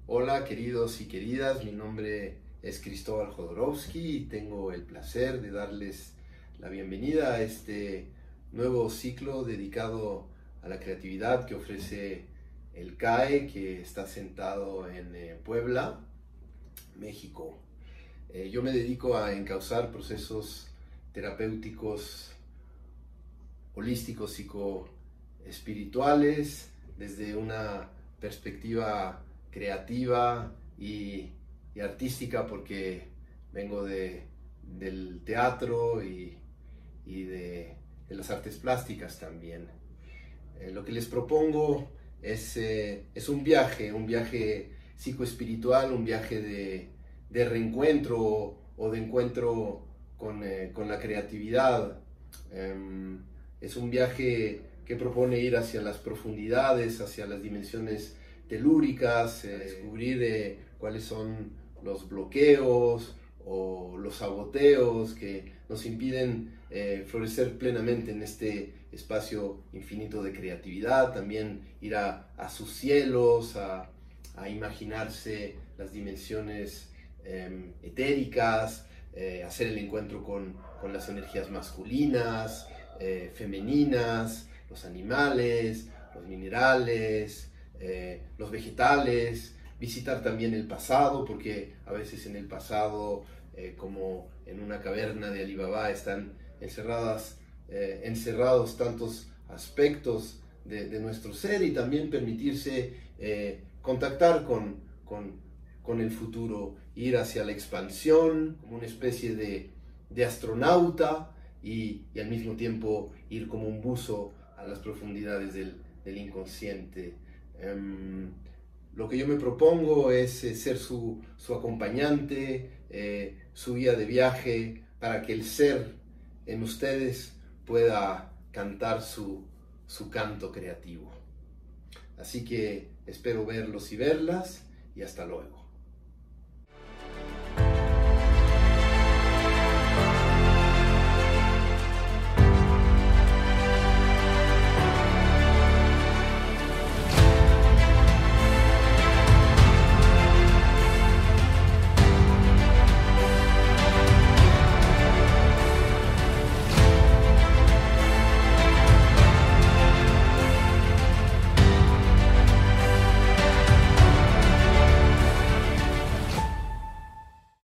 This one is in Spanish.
Hola queridos y queridas, mi nombre es Cristóbal Jodorowsky y tengo el placer de darles la bienvenida a este nuevo ciclo dedicado a la creatividad que ofrece el CAE, que está sentado en Puebla, México. Yo me dedico a encauzar procesos terapéuticos holísticos psicoespirituales desde una perspectiva creativa y artística, porque vengo del teatro y de las artes plásticas también. Lo que les propongo es un viaje psicoespiritual, un viaje de reencuentro o de encuentro con la creatividad. Es un viaje que propone ir hacia las profundidades, hacia las dimensiones telúricas, descubrir cuáles son los bloqueos o los saboteos que nos impiden florecer plenamente en este espacio infinito de creatividad. También ir a sus cielos, a imaginarse las dimensiones etéricas, hacer el encuentro con las energías masculinas, femeninas, los animales, los minerales, los vegetales, visitar también el pasado, porque a veces en el pasado, como en una caverna de Alibaba, están encerrados tantos aspectos de nuestro ser, y también permitirse contactar con el futuro, ir hacia la expansión, como una especie de astronauta, y al mismo tiempo ir como un buzo a las profundidades del inconsciente. Lo que yo me propongo es ser su acompañante, su guía de viaje, para que el ser en ustedes pueda cantar su canto creativo. Así que espero verlos y verlas, y hasta luego.